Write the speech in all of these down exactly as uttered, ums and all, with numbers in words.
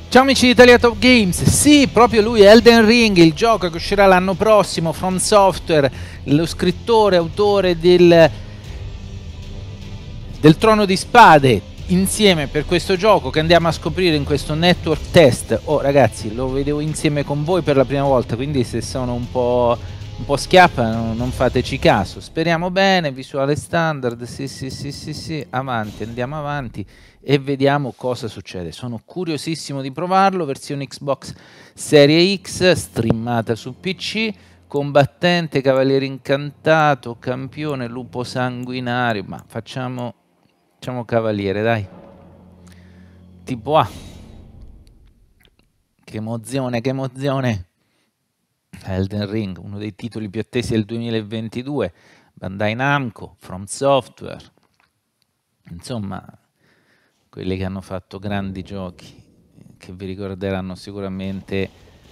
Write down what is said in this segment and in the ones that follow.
Ciao amici di Italia Top Games, sì, proprio lui, Elden Ring, il gioco che uscirà l'anno prossimo, From Software, lo scrittore, autore del, del Trono di Spade, insieme per questo gioco che andiamo a scoprire in questo network test. Oh ragazzi, lo vedevo insieme con voi per la prima volta, quindi se sono un po', un po' schiappa non fateci caso. Speriamo bene, visuale standard, sì sì sì sì sì, avanti, andiamo avanti e vediamo cosa succede. Sono curiosissimo di provarlo, versione Xbox Serie X, streamata su P C, combattente, cavaliere incantato, campione, lupo sanguinario, ma facciamo, facciamo cavaliere, dai. Tipo A. Che emozione, che emozione. Elden Ring, uno dei titoli più attesi del duemilaventidue, Bandai Namco, From Software, insomma quelli che hanno fatto grandi giochi che vi ricorderanno sicuramente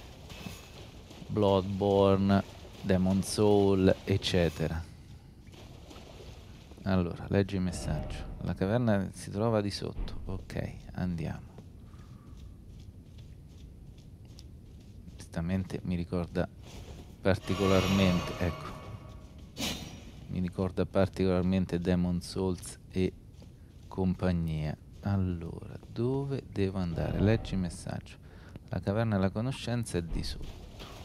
Bloodborne, Demon Soul, eccetera. Allora, leggi il messaggio. La caverna si trova di sotto. Ok, andiamo. Onestamente mi ricorda particolarmente, ecco, mi ricorda particolarmente Demon Souls e compagnia. Allora, dove devo andare? Leggi il messaggio. La caverna della conoscenza è di sotto.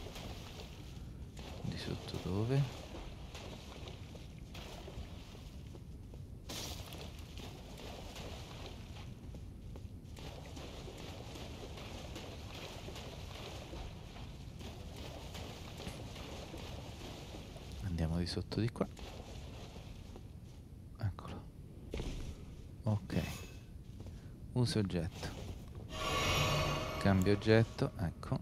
Di sotto dove? Andiamo di sotto di qua. Eccolo. Ok. Uso oggetto. Cambio oggetto, ecco.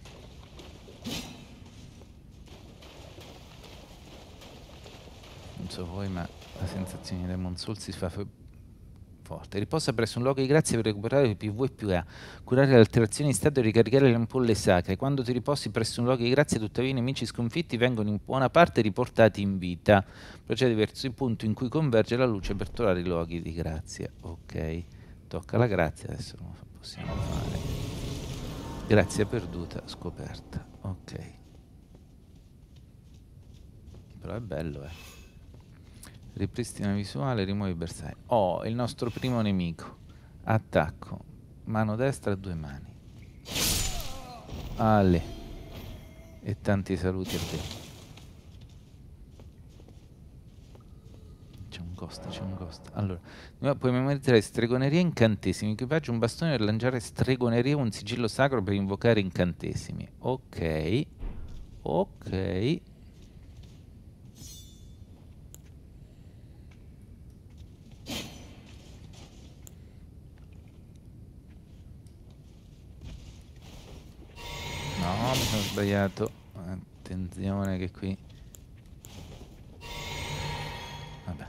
Non so voi, ma la sensazione di Demon Souls si fa forte. Riposa presso un luogo di grazia per recuperare P V e più A, curare le alterazioni di stato e ricaricare le ampolle sacre. Quando ti riposi presso un luogo di grazia, tuttavia i nemici sconfitti vengono in buona parte riportati in vita. Procedi verso il punto in cui converge la luce per trovare i luoghi di grazia. Ok, tocca la grazia, adesso lo possiamo fare. Grazia perduta, scoperta. Ok. Però è bello, eh. Ripristina visuale, rimuovi bersaglio. Oh, il nostro primo nemico. Attacco. Mano destra, due mani. Ale. E tanti saluti a te. C'è un ghost, c'è un ghost. Allora, puoi memorizzare stregoneria e incantesimi. Equipaggio un bastone per lanciare stregoneria o un sigillo sacro per invocare incantesimi. Ok. Ok. No, mi sono sbagliato. Attenzione che qui... Vabbè.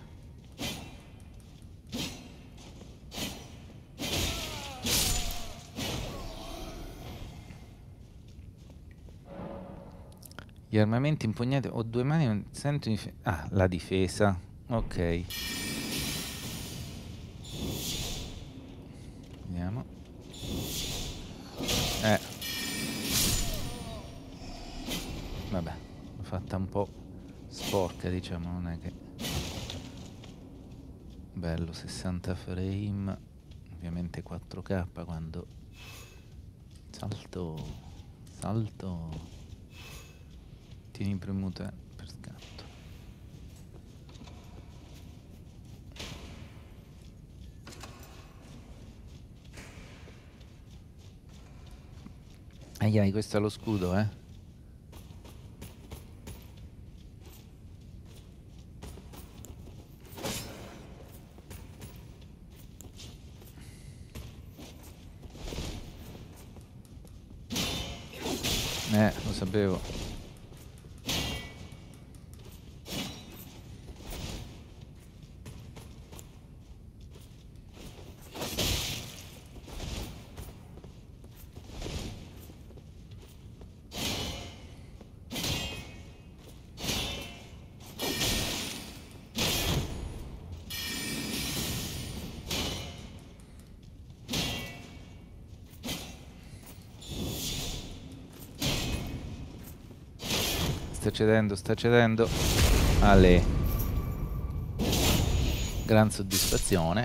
Gli armamenti impugnati... Ho due mani, non sento... Dif- ah, la difesa. Ok. Vediamo. Eh. Vabbè, l'ho fatta un po' sporca, diciamo, non è che... Bello, sessanta frame, ovviamente quattro K quando... Salto, salto... Tieni premuta per scatto. Aiai, questo è lo scudo, eh. Eh, lo sapevo. sta cedendo, sta cedendo. Ale. Gran soddisfazione.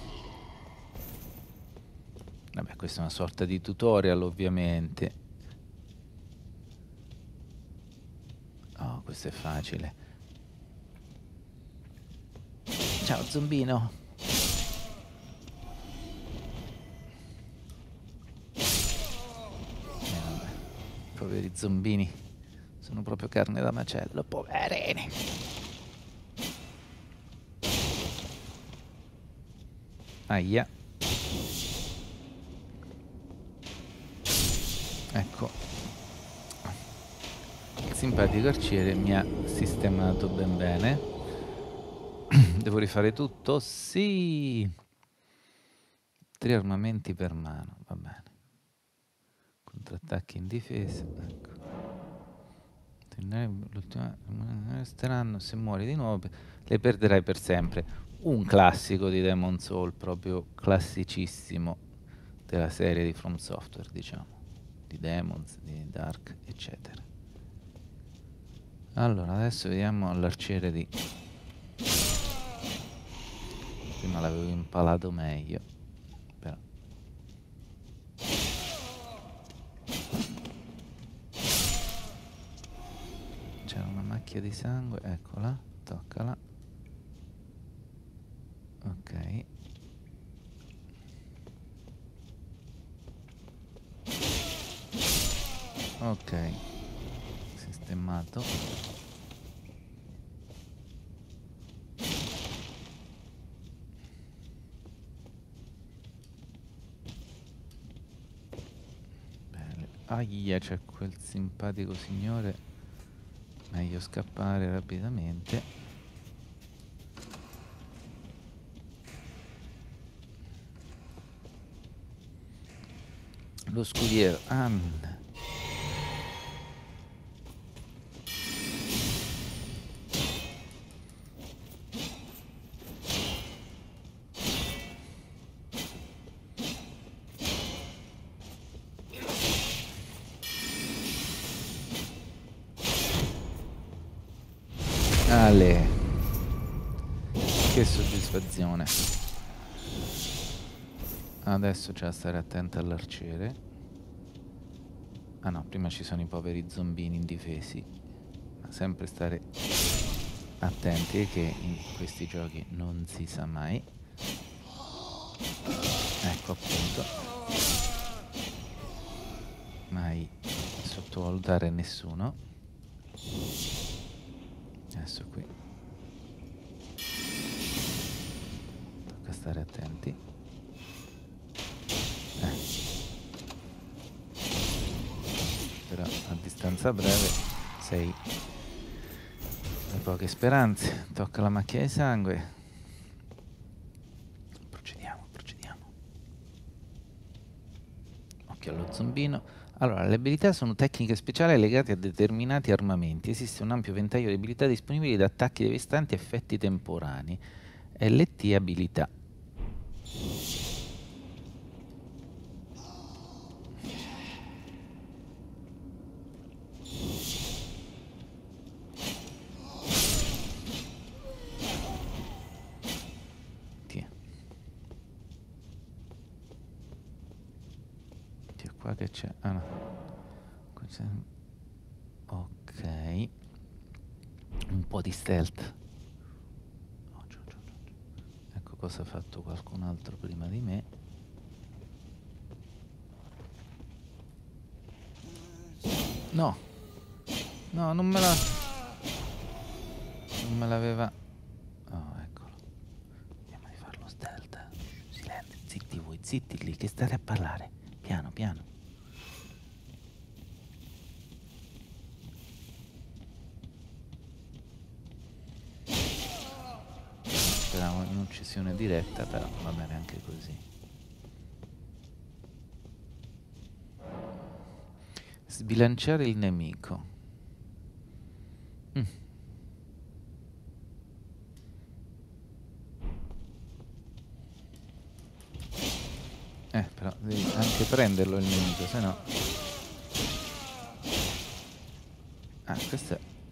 Vabbè, questa è una sorta di tutorial, ovviamente. Oh, questo è facile. Ciao, zombino. Eh, vabbè. Poveri zombini. Sono proprio carne da macello, poverini. Aia. Ecco. Il simpatico arciere mi ha sistemato ben bene. Devo rifare tutto? Sì. Tre armamenti per mano, va bene. Contrattacchi in difesa, ecco. L'ultima resteranno, se muori di nuovo le perderai per sempre. Un classico di Demon Soul, proprio classicissimo della serie di From Software, diciamo, di Demons, di Dark, eccetera. Allora, adesso vediamo l'arciere di... Prima l'avevo impalato meglio, però... C'era una macchia di sangue, eccola, toccala. Ok. Ok, sistemato. Bene. Aia, c'è quel simpatico signore. Meglio scappare rapidamente. Lo scudiero. Ah. Ale. Che soddisfazione. Adesso c'è da stare attento all'arciere. Ah no, prima ci sono i poveri zombini indifesi. Ma sempre stare attenti che in questi giochi non si sa mai. Ecco appunto. Mai sottovalutare nessuno. Adesso qui. Tocca stare attenti. Eh. Però a distanza breve sei le poche speranze. Tocca la macchia di sangue. Procediamo, procediamo. Occhio allo zombino. Allora, le abilità sono tecniche speciali legate a determinati armamenti. Esiste un ampio ventaglio di abilità disponibili da attacchi devastanti e effetti temporanei. L T abilità. Qua che c'è? Ah no. Ok. Un po' di stealth. Oh, giù, giù, giù. Ecco cosa ha fatto qualcun altro prima di me. No. No, non me la... Non me l'aveva... Oh, eccolo. Vediamo di farlo stealth. Silenzio, zitti voi, zitti lì, che state a parlare. Piano, piano. Speravo in un'uccisione diretta, però va bene anche così. Sbilanciare il nemico. Mm. Eh, però devi anche prenderlo il nemico, se no... Ah, questo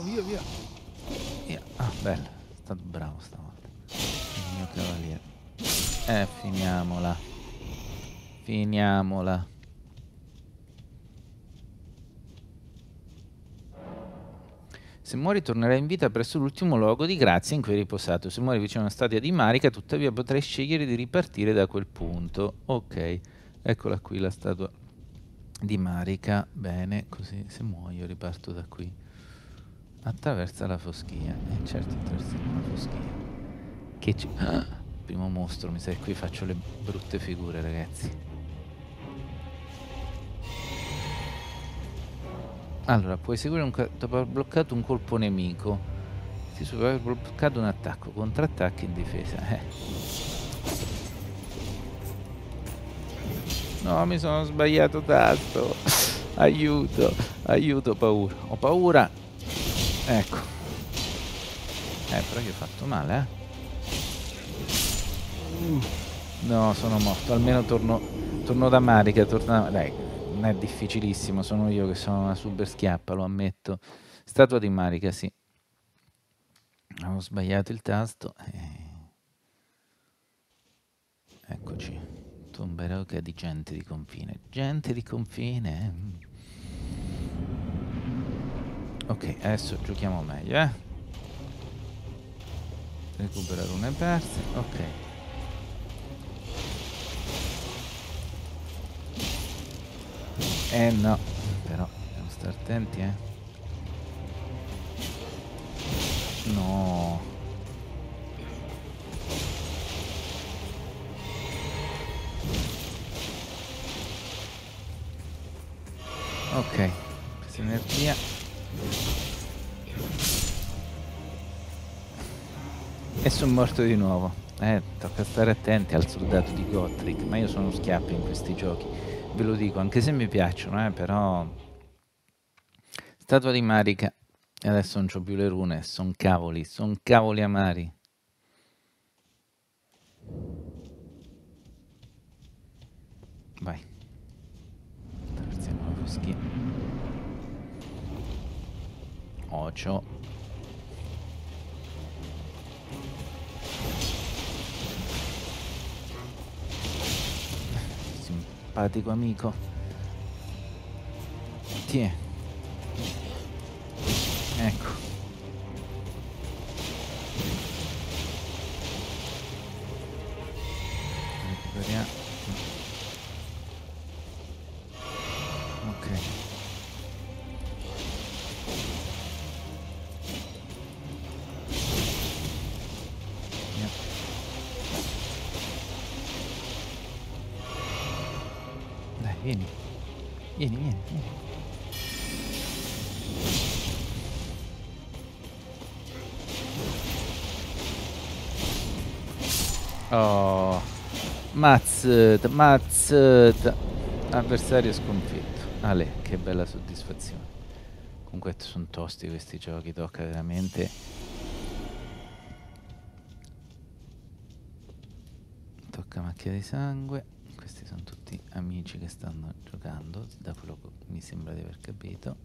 via, via. Via. Ah, bello. È stato bravo stavolta. Il mio cavaliere. Eh, finiamola. Finiamola. Se muori tornerai in vita presso l'ultimo luogo di grazia in cui hai riposato. Se muori vicino a una statua di Marika, tuttavia potrai scegliere di ripartire da quel punto. Ok, eccola qui la statua di Marika. Bene, così se muoio riparto da qui. Attraversa la foschia. E eh, certo, attraversiamo la foschia. Che ci... Ah, primo mostro, mi sa che qui faccio le brutte figure, ragazzi. Allora, puoi eseguire un dopo aver bloccato un colpo nemico. Sì, dopo aver bloccato un attacco, contrattacchi in difesa. Eh. No, mi sono sbagliato tasto. Aiuto, aiuto, paura. Ho paura. Ecco. Eh, però io ho fatto male, eh. No, sono morto. Almeno torno, torno da Marika. Torna... Dai. Non è difficilissimo, sono io che sono una super schiappa, lo ammetto. Statua di Marika, sì. Avevo sbagliato il tasto. E... Eccoci. Tomba eroica di gente di confine. Gente di confine. Ok, adesso giochiamo meglio, eh. Recupera rune perse. Ok. Eh no, però dobbiamo stare attenti, eh. No. Ok, presa energia. E sono morto di nuovo. Eh, tocca stare attenti al soldato di Gotrek, ma io sono schiappo in questi giochi. Ve lo dico, anche se mi piacciono, eh, però... Statua di Marika. E adesso non c'ho più le rune, son cavoli, son cavoli amari. Vai. Attraversiamo la foschia. Ocio. Simpatico amico. Tiè. Ecco. Recuperiamo. Ok. Yeah. Dai, vieni. Vieni, vieni, vieni. Oh, mazzet, mazzet. Avversario sconfitto. Ale, che bella soddisfazione. Comunque sono tosti questi giochi, tocca veramente. Tocca macchia di sangue. Questi sono tutti amici che stanno giocando, da quello che mi sembra di aver capito.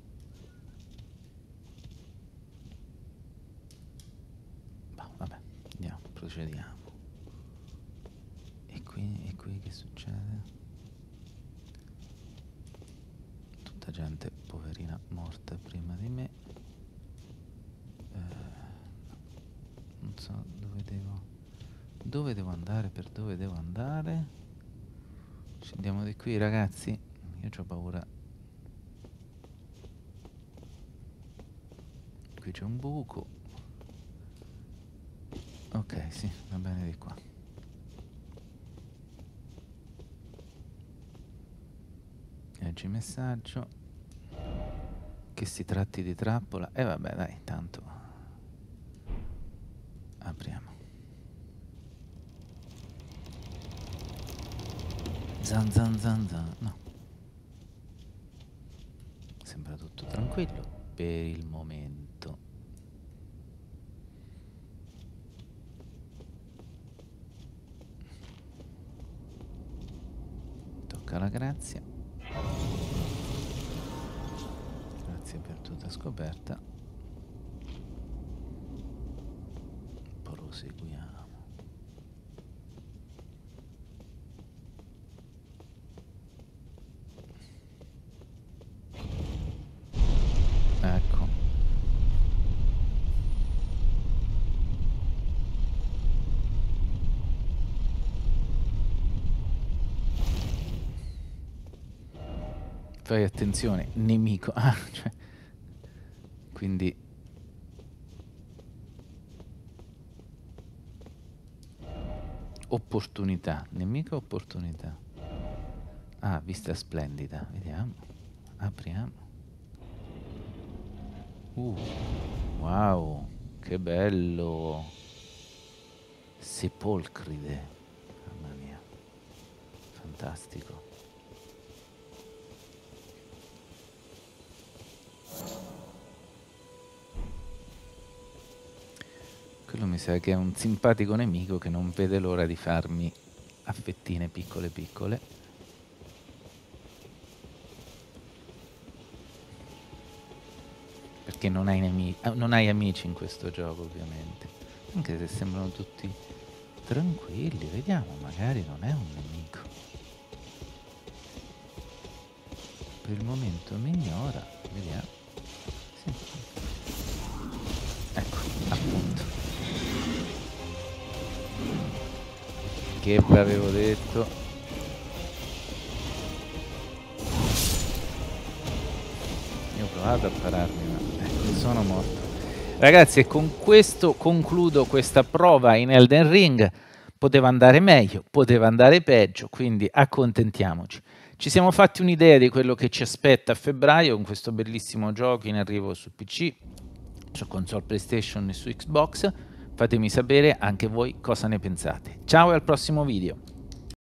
Bah, vabbè, andiamo, procediamo. E qui, e qui che succede? Tutta gente poverina morta prima di me. Eh, non so dove devo... Dove devo andare? Per dove devo andare? Scendiamo di qui, ragazzi. Io ho paura. Qui c'è un buco. Ok, sì, va bene di qua. Leggi messaggio. Che si tratti di trappola. E eh, vabbè, dai, tanto. Apriamo. Zan zan zan zan. No. Sembra tutto tranquillo per il momento. Tocca la grazia. Grazie per tutta scoperta. Proseguiamo. Ecco. Fai attenzione, nemico. Ah, cioè. Quindi opportunità, nemico opportunità. Ah, vista splendida, vediamo. Apriamo. Uh, wow, che bello. Sepolcride. Mamma mia. Fantastico. Quello mi sa che è un simpatico nemico che non vede l'ora di farmi a fettine piccole piccole. Perché non hai, nemici, non hai amici in questo gioco, ovviamente. Anche se sembrano tutti tranquilli, vediamo, magari non è un nemico. Per il momento mi ignora, vediamo. Sì. Ecco, appunto. Che vi avevo detto. Io ho provato a pararmi, ma ecco, sono morto. Ragazzi, e con questo concludo questa prova in Elden Ring. Poteva andare meglio, poteva andare peggio, quindi accontentiamoci. Ci siamo fatti un'idea di quello che ci aspetta a febbraio con questo bellissimo gioco in arrivo su P C, su console PlayStation e su Xbox. Fatemi sapere anche voi cosa ne pensate. Ciao e al prossimo video.